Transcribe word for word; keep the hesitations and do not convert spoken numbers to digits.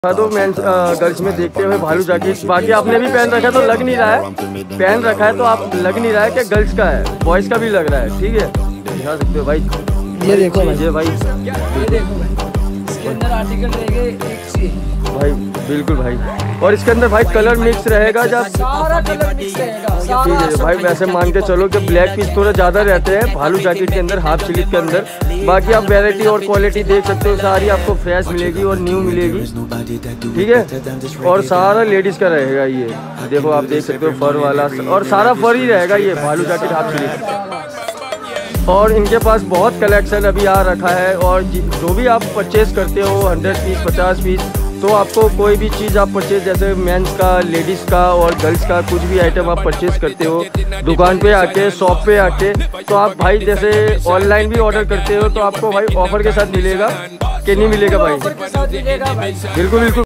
तो मैं गर्ल्स में देखते हुए भालू जैकेट बाकी आपने भी पहन रखा है तो लग नहीं रहा है, पहन रखा है तो आप लग नहीं रहा है कि गर्ल्स का है, बॉयज़ का भी लग रहा है। ठीक है, दिखा सकते हो भाई, ये देखो भाई, ये भाई ये देखो भाई, इसके अंदर आर्टिकल रहेंगे एक भाई, बिल्कुल भाई। और इसके अंदर भाई कलर मिक्स रहेगा, जब सारा कलर मिक्स रहेगा सारा। ठीक है भाई, वैसे मान के चलो कि ब्लैक पीस थोड़ा ज़्यादा रहते हैं भालू जैकेट के अंदर, हाफ स्लीव के अंदर। बाकी आप वैरायटी और क्वालिटी देख सकते हो, सारी आपको फ्रेश मिलेगी और न्यू मिलेगी। ठीक है, और सारा लेडीज़ का रहेगा ये, देखो आप देख सकते हो फर वाला, और सारा फर ही रहेगा ये भालू जैकेट हाफ स्लीव। और इनके पास बहुत कलेक्शन अभी आ रखा है, और जो भी आप परचेज़ करते हो हंड्रेड पीस पचास पीस, तो आपको कोई भी चीज़ आप परचेज, जैसे मेंस का, लेडीज़ का और गर्ल्स का कुछ भी आइटम आप परचेज करते हो दुकान पे आके, शॉप पे आके, तो आप भाई जैसे ऑनलाइन भी ऑर्डर करते हो तो आपको भाई ऑफर के साथ मिलेगा कि नहीं मिलेगा भाई? बिल्कुल बिल्कुल।